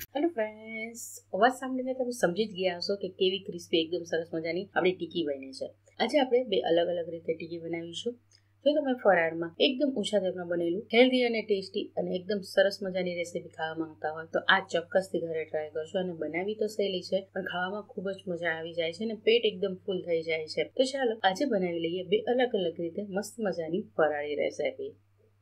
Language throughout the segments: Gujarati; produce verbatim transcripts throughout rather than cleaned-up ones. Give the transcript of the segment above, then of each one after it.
હેલો ફ્રેન્ડ્સ, અવાજ સાંભળીને તમે સમજી જ ગયા હશો કે કેવી ક્રિસ્પી એકદમ સરસ મજાની આપણી ટીકી બની છે. આજે આપણે બે અલગ અલગ રીતે ટીકી બનાવીશું. જો તમે ફરાળમાં એકદમ ઓછા તેલમાં બનેલું હેલ્ધી અને ટેસ્ટી અને એકદમ સરસ મજાની રેસીપી ખાવા માંગતા હોય તો આ ચોક્કસથી ઘરે ટ્રાય કરશો. અને બનાવી તો સહેલી છે પણ ખાવામાં ખૂબ જ મજા આવી જાય છે અને પેટ એકદમ ફૂલ થઈ જાય છે. તો ચાલો આજે બનાવી લઈએ બે અલગ અલગ રીતે મસ્ત મજાની ફરાળી રેસીપી.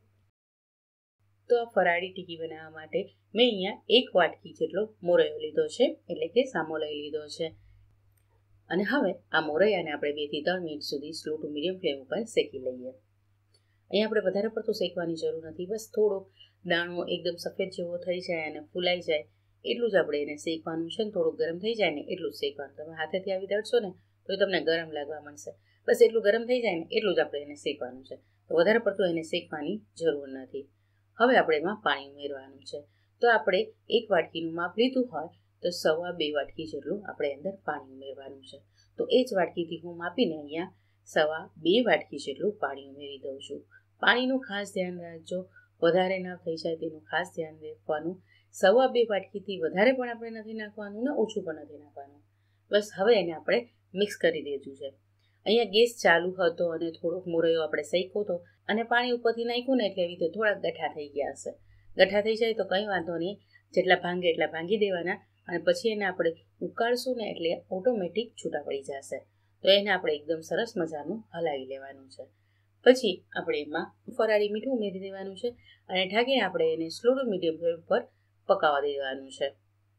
તો આ ફરાળી ટીકી બનાવવા માટે મેં અહીંયા એક વાટકી જેટલો મોરૈયો લીધો છે, એટલે કે સામો લઈ લીધો છે. અને હવે આ મોરૈયાને આપણે બે થી ત્રણ મિનિટ સુધી સ્લો ટુ મીડિયમ ફ્લેમ ઉપર શેકી લઈએ. અહીંયા આપણે વધારે પડતું શેકવાની જરૂર નથી, બસ થોડો દાણો એકદમ સફેદ જેવો થઈ જાય અને ફૂલાઈ જાય એટલું જ આપણે એને શેકવાનું છે. થોડું ગરમ થઈ જાય ને એટલું જ શેકવાનું. તમે હાથેથી આવી દળશો ને તો એ તમને ગરમ લાગવા મળશે. બસ એટલું ગરમ થઈ જાય ને એટલું જ આપણે એને શેકવાનું છે. તો વધારે પડતું એને શેકવાની જરૂર નથી. હવે આપણે એમાં પાણી ઉમેરવાનું છે. તો આપણે એક વાટકીનું માપ લીધું હોય તો સવા બે વાટકી જેટલું આપણે અંદર પાણી ઉમેરવાનું છે. તો એ જ વાટકીથી હું માપીને અહીંયા સવા બે વાટકી જેટલું પાણી ઉમેરી દઉં છું. પાણીનું ખાસ ધ્યાન રાખજો, વધારે ના થઈ જાય તેનું ખાસ ધ્યાન રાખવાનું. સવા બે વાટકીથી વધારે પણ આપણે નથી નાખવાનું ને ઓછું પણ નથી નાખવાનું. બસ હવે એને આપણે મિક્સ કરી દીધું છે. અહીંયા ગેસ ચાલુ હતો અને થોડોક મોરૈયો આપણે શેક્યો હતો અને પાણી ઉપરથી નાખ્યું ને એટલે એવી રીતે થોડાક ગઠ્ઠા થઈ ગયા હશે. ગઠ્ઠા થઈ જાય તો કંઈ વાંધો નહીં, જેટલા ભાંગે એટલા ભાંગી દેવાના અને પછી એને આપણે ઉકાળશું ને એટલે ઓટોમેટિક છૂટા પડી જશે. તો એને આપણે એકદમ સરસ મજાનું હલાવી લેવાનું છે. પછી આપણે એમાં ફરાળી મીઠું ઉમેરી દેવાનું છે અને ઢાંકીને આપણે એને સ્લો ટુ મીડિયમ ફ્લેમ પર પકાવવા દેવાનું છે.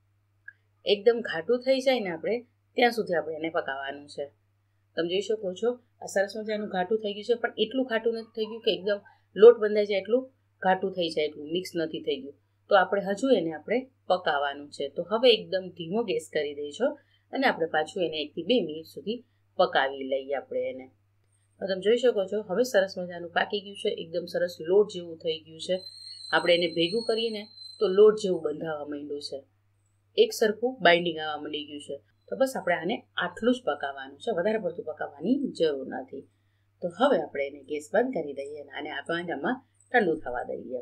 એકદમ ઘાટું થઈ જાય ને આપણે ત્યાં સુધી આપણે એને પકાવવાનું છે. તમે જોઈ શકો છો આ સરસ મજાનું ઘાટું થઈ ગયું છે, પણ એટલું ઘાટું નથી થઈ ગયું કે એકદમ લોટ બંધાઈ જાય એટલું ઘાટું થઈ જાય, એટલું મિક્સ નથી થઈ ગયું. તો આપણે હજુ એને આપણે પકાવવાનું છે. તો હવે એકદમ ધીમો ગેસ કરી દઈશો અને આપણે પાછું એને એકથી બે મિનિટ સુધી પકાવી લઈએ આપણે એને. તમે જોઈ શકો છો હવે સરસ મજાનું પાકી ગયું છે, એકદમ સરસ લોટ જેવું થઈ ગયું છે. આપણે એને ભેગું કરીએ તો લોટ જેવું બંધાવા માંડ્યું છે, એક સરખું બાઇન્ડિંગ આવવા માંડી ગયું છે. તો બસ આપણે આને આટલું જ પકાવવાનું છે, વધારે પડતું પકાવવાની જરૂર નથી. તો હવે આપણે એને ગેસ બંધ કરી દઈએ અને આને આપણે આમાં ઠંડુ થવા દઈએ.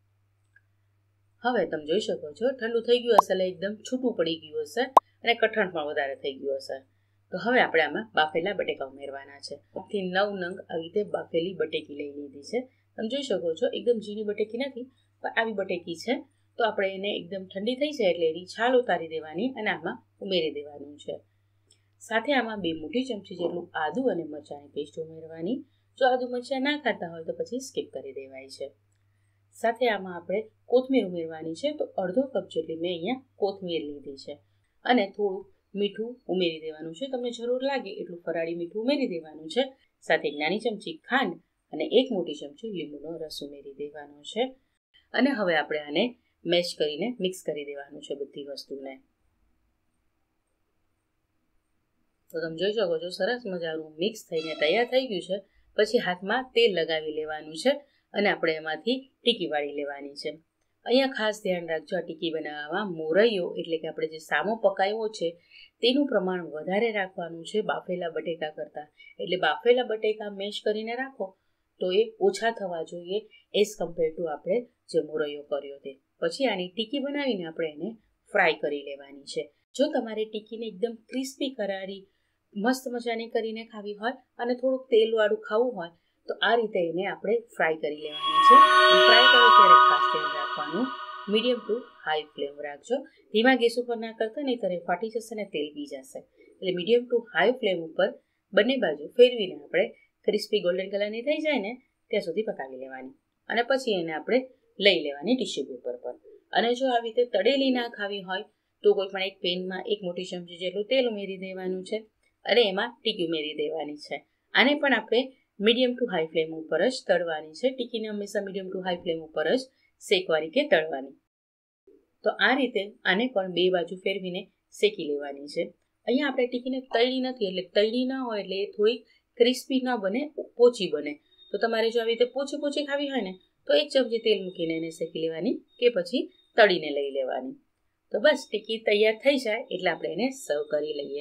હવે તમે જોઈ શકો છો ઠંડુ થઈ ગયું હશે, એટલે એકદમ છૂટું પડી ગયું હશે અને કઠણ પણ વધારે થઈ ગયું હશે. તો હવે આપણે આમાં બાફેલા બટેકા ઉમેરવાના છે. આથી નવ નંગ આવી રીતે બાફેલી બટેકી લઈ લીધી છે. તમે જોઈ શકો છો એકદમ ઝીણી બટેકી નથી, પણ આવી બટેકી છે. તો આપણે એને એકદમ ઠંડી થઈ જાય એટલે એની છાલ ઉતારી દેવાની અને આમાં ઉમેરી દેવાનું છે. સાથે આમાં બે મોટી ચમચી જેટલું આદુ અને મરચાંની પેસ્ટ ઉમેરવાની. જો આદુ મરચાં ના ખાતા હોય તો પછી સ્કીપ કરી દેવાય છે. સાથે આમાં આપણે કોથમીર ઉમેરવાની છે. તો અડધો કપ જેટલી મેં અહીંયા કોથમીર લીધી છે અને થોડું મીઠું ઉમેરી દેવાનું છે. તમને જરૂર લાગે એટલું ફરાળી મીઠું ઉમેરી દેવાનું છે. સાથે એક નાની ચમચી ખાંડ અને એક મોટી ચમચી લીંબુનો રસ ઉમેરી દેવાનો છે. અને હવે આપણે આને મેશ કરીને મિક્સ કરી દેવાનું છે બધી વસ્તુને. તો તમે જોઈ શકો છો સરસ મજાનું મિક્સ થઈને તૈયાર થઈ ગયું છે. પછી હાથમાં તેલ લગાવી લેવાનું છે અને આપણે એમાંથી ટીકી વાળી લેવાની છે. અહીંયા ખાસ ધ્યાન રાખજો, આ ટીકી બનાવવામાં મોરૈયો એટલે કે આપણે જે સામો પકાવ્યો છે તેનું પ્રમાણ વધારે રાખવાનું છે બાફેલા બટેકા કરતાં. એટલે બાફેલા બટેકા મેશ કરીને રાખો તો એ ઓછા થવા જોઈએ એઝ કમ્પેર ટુ આપણે જે મોરૈયો કર્યો તે. પછી આની ટીકી બનાવીને આપણે એને ફ્રાય કરી લેવાની છે. જો તમારે ટીકીને એકદમ ક્રિસ્પી કરારી મસ્ત મજાની કરીને ખાવી હોય અને થોડુંક તેલવાળું ખાવું હોય તો આ રીતે એને આપણે ફ્રાય કરી લેવાની છે. ફ્રાય કરો ત્યારે ખાસ ધ્યાન રાખવાનું, મીડિયમ ટુ હાઈ ફ્લેમ રાખજો. ધીમા ગેસ ઉપર ના કરતા, નહીં ત્યારે ફાટી જશે ને તેલ પી જશે. એટલે મીડિયમ ટુ હાઈ ફ્લેમ ઉપર બંને બાજુ ફેરવીને આપણે ક્રિસ્પી ગોલ્ડન કલરની થઈ જાય ને ત્યાં સુધી પકાવી લેવાની અને પછી એને આપણે લઈ લેવાની ટીશ્યુ પેપર પર. અને જો આવી રીતે તળેલી ના ખાવી હોય તો કોઈ પણ એક પેનમાં એક મોટી ચમચી જેટલું તેલ ઉમેરી દેવાનું છે અને એમાં ટીકી ઉમેરી દેવાની છે. આને પણ આપણે મીડિયમ ટુ હાઈ ફ્લેમ ઉપર જ તળવાની છે. ટીકીને હંમેશા મીડિયમ ટુ હાઈ ફ્લેમ ઉપર જ શેકવાની કે તળવાની. તો આ રીતે આને પણ બે બાજુ ફેરવીને શેકી લેવાની છે. અહીંયા આપણે ટીકીને તળી નથી, એટલે તળી ના હોય એટલે એ થોડી ક્રિસ્પી ના બને, પોચી બને. તો તમારે જો આવી રીતે પોચી પોચી ખાવી હોય ને તો એક ચમચી તેલ મૂકીને એને શેકી લેવાની કે પછી તળીને લઈ લેવાની. તો બસ ટીકી તૈયાર થઈ જાય એટલે આપણે એને સર્વ કરી લઈએ.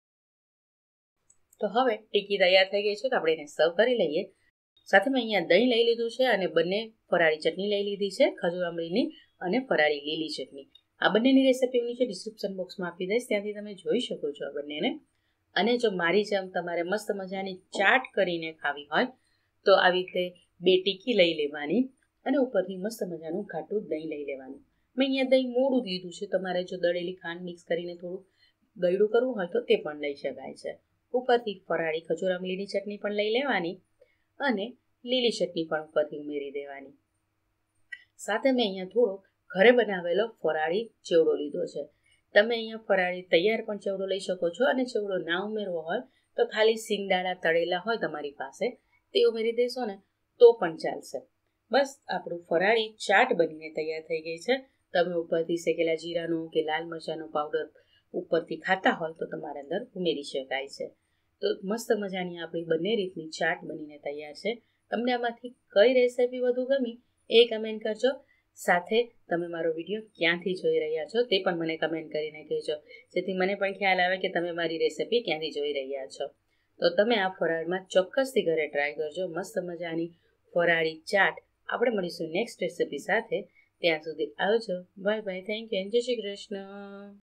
તો હવે ટીકી તૈયાર થઈ ગઈ છે તો આપણે એને સર્વ કરી લઈએ. સાથે મેં અહીંયા દહીં લઈ લીધું છે અને બંને ફરાળી ચટણી લઈ લીધી છે, ખજૂર આમલીની અને ફરાળી લીલી ચટણી. આ બંનેની રેસિપી હું નીચે ડિસ્ક્રિપ્શન બોક્સમાં આપી દઈશ, ત્યાંથી તમે જોઈ શકો છો આ બંનેને. અને જો મારી જેમ તમારે મસ્ત મજાની ચાટ કરીને ખાવી હોય તો આવી રીતે બે ટીકી લઈ લેવાની અને ઉપરથી મસ્ત મજાનું ઘાટું દહીં લઈ લેવાનું. મેં અહીંયા દહીં મોડું જ લીધું છે, તમારે જો દળેલી ખાંડ મિક્સ કરીને થોડું ગળ્યું કરવું હોય તો તે પણ લઈ શકાય છે. ઉપરથી ફરાળી ખજૂર આમલીની ચટણી પણ લઈ લેવાની અને લીલી ચટણી પણ ઉપરથી ઉમેરી દેવાની. સાથે મેં અહીંયા થોડો ઘરે બનાવેલો ફરાળી ચેવડો લીધો છે. તમે અહીંયા ફરાળી તૈયાર પણ ચેવડો લઈ શકો છો અને ચેવડો ના ઉમેરવો હોય તો ખાલી સિંગદાણા તળેલા હોય તમારી પાસે તે ઉમેરી દેશો ને તો પણ ચાલશે. બસ આપણું ફરાળી ચાટ બનીને તૈયાર થઈ ગઈ છે. તમે ઉપરથી શેકેલા જીરાનો કે લાલ મરચાંનો પાવડર ઉપરથી ખાતા હોય તો તમારા અંદર ઉમેરી શકાય છે. તો મસ્ત મજાની આપણી બંને રીતની ચાટ બનીને તૈયાર છે. તમને આમાંથી કઈ રેસિપી વધુ ગમી એ કમેન્ટ કરજો. સાથે તમે મારો વિડીયો ક્યાંથી જોઈ રહ્યા છો તે પણ મને કમેન્ટ કરીને કહેજો, જેથી મને પણ ખ્યાલ આવે કે તમે મારી રેસિપી ક્યાંથી જોઈ રહ્યા છો. તો તમે આ ફરાળમાં ચોક્કસથી ઘરે ટ્રાય કરજો. મસ્ત મજાની ફરાળી ચાટ. આપણે મળીશું નેક્સ્ટ રેસિપી સાથે. ત્યાં સુધી આવજો. Bye bye. Thank you. Jai Shri Krishna.